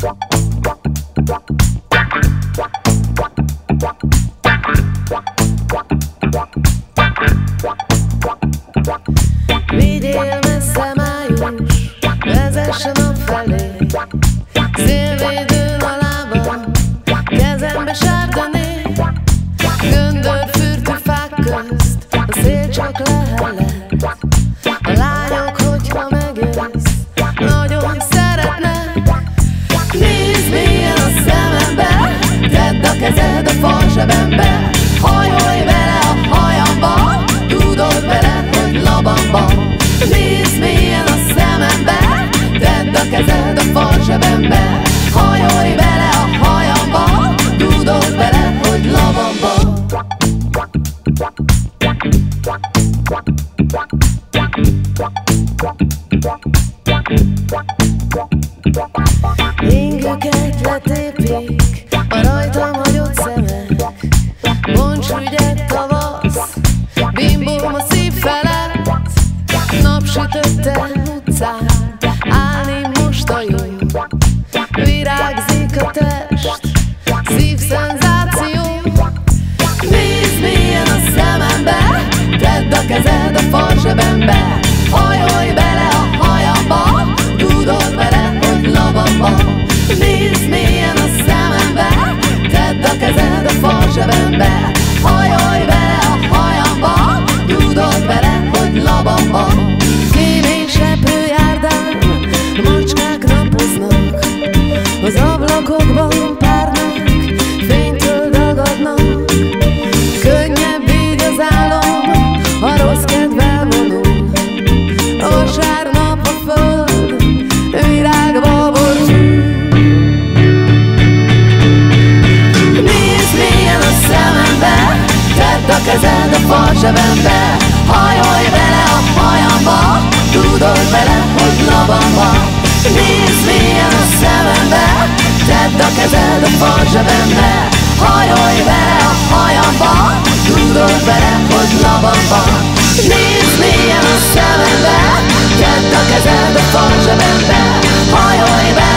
Vigyél messze május, vezessen a felé, szélvédőn a lábam, kezembe sárgané. Göndörfürtű fák közt a szél csak lehellet. A lányok, hogyha megjössz, nagyon szeretnek. Nézd mélyen a szemembe, tedd a kezed a farzsebembe, hajolj bele a hajamba, tudod vele, hogy labamba. Nézd mélyen a szemembe, tedd a kezed a farzsebembe, hajolj bele a hajamba, tudod vele, hogy labamba. Ingüket letépik a rajtam hagyott szemek, bonts ügyet tavasz, bimbóm a szív felett. Napsütötten utcán állni most a jó, virágzik a test, szívszenzáció. Nézd mélyen a szemembe, tedd a kezed a farzsebembe, hajolj bele a hajamba, tudod vele, hogy labamba. Nézd mélyen a szemembe, tedd a kezed a farzsebembe, hajolj bele a hajamba, tudod vele, hogy labamba. Kémény seprő járdán macskák napoznak, az ablakokban párnák fénytől dagadnak. Könnyebb így az álom, ha rossz kedvel vonul, vasárnap a föld virágba borul. Nézd mélyen a szemembe, tedd a kezed a farzsebembe, hajolj bele a hajamba, tudod vele, hogy labamba. Nézd mélyen a szemembe, tedd a kezed a farzsebembe, hajolj bele a hajamba, tudod vele, hogy labamba. Nézd mélyen a szemembe, tedd a kezed a farzsebembe, hajolj bele